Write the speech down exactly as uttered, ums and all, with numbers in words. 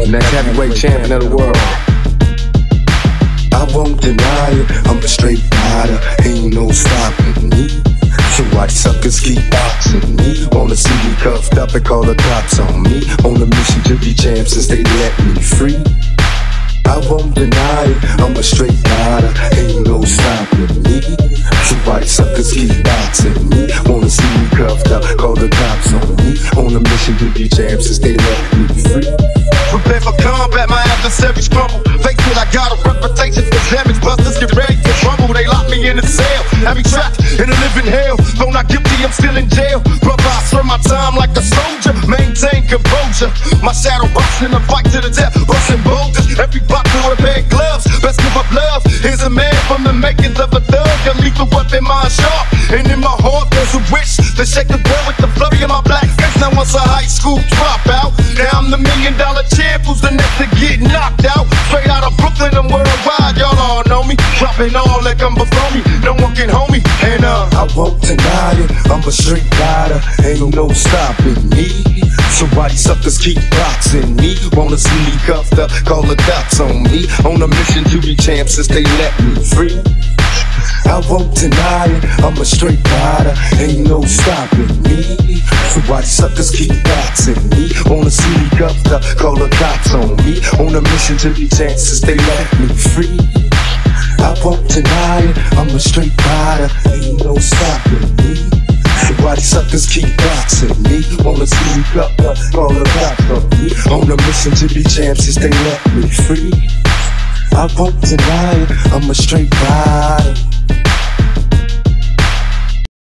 next heavyweight champion of the world. I won't deny it, I'm a straight rider, ain't no stopping me. So why suckers keep boxing me? Wanna see me cuffed up and call the cops on me. On a mission to be champ since they let me free. I won't deny it, I'm a straight rider, ain't no stopping me. So why suckers keep boxing me? Wanna see me cuffed up, call the cops on me. On a mission to be champ since they let me free. Prepare for combat, my adversaries crumble. Face it, I got a reputation for damage. Busters get ready to crumble. They lock me in a cell, have me trapped in a living hell. Though not guilty, I'm still in jail. Brother, I serve my time like a soldier. Maintain composure. My shadow busting a fight to the death, busting boulders. Every block with a pair of gloves. Best give up love. Here's a man from the makings of a thug. A lethal weapon, mind sharp. And in my heart, there's a wish to shake the world with the flurry of my black face. Now once a high school dropout, now I'm the million dollar champ who's the next to get knocked out. Straight out of Brooklyn, I'm worldwide, y'all all know me. Dropping all that come before me, no one can hold me. And uh, I won't deny it, I'm a straight rider, ain't no stopping me. So why these suckers keep boxing me? Wanna see me cuffed up, call the cops on me. On a mission to be champ since they let me free. I won't deny it, I'm a straight rider, ain't no stopping me. So why these suckers keep boxing me? Wanna see me cuffed up, call the cops on me. On a mission to be champ since they let me free. I won't deny it, I'm a straight rider, ain't no stopping me. So why these suckers keep boxing me? Wanna see me cuffed up, call the cops on me. On a mission to be champ since they let me free. I won't deny it, I'm a straight rider.